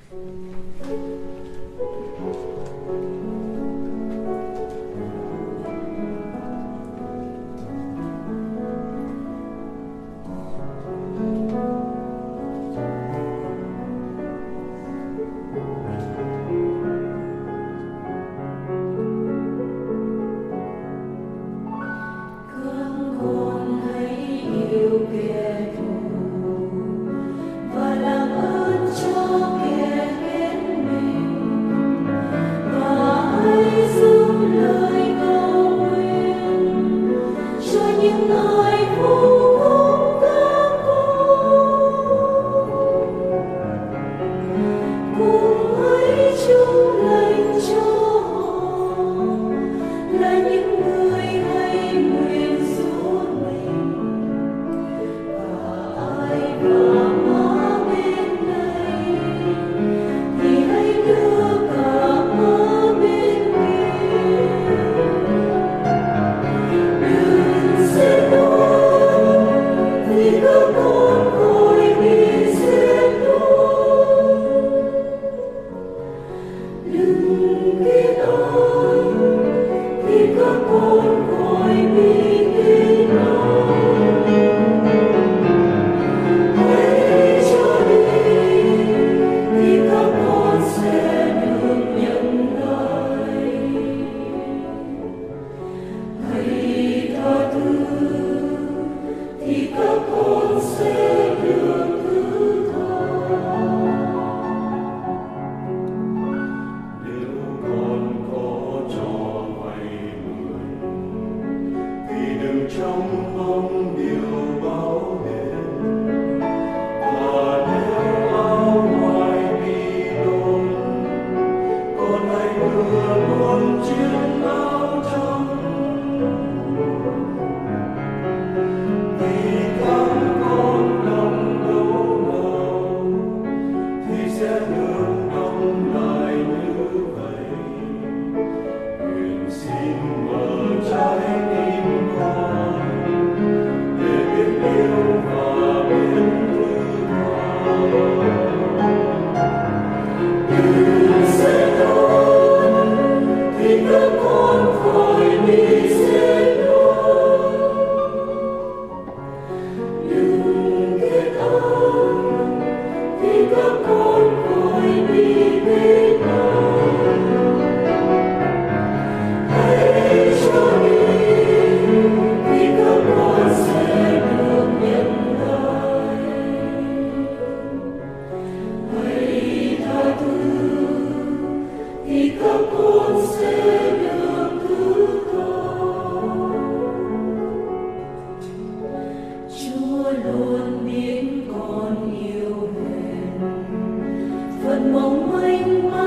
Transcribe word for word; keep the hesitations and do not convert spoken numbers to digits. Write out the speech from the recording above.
trong mong điều báo hiền và nếu áo ngoài bị đồn, con hãy đưa luôn chiếc áo trong vì các con lòng đâu nào thì sẽ được đông lại như vậy. Nguyện xin mở trái tim con để biết yêu và biết thứ tha. Đừng sẽ đón thì các con khỏi bị sẽ đón. Đừng kết ơn thì các con khỏi bị kết ơn. Hãy cho đi thì các con sẽ được nhận lại. Hãy tha thứ thì các con sẽ được thứ tha. Chúa luôn biết con yêu hèn, phần mong mênh mang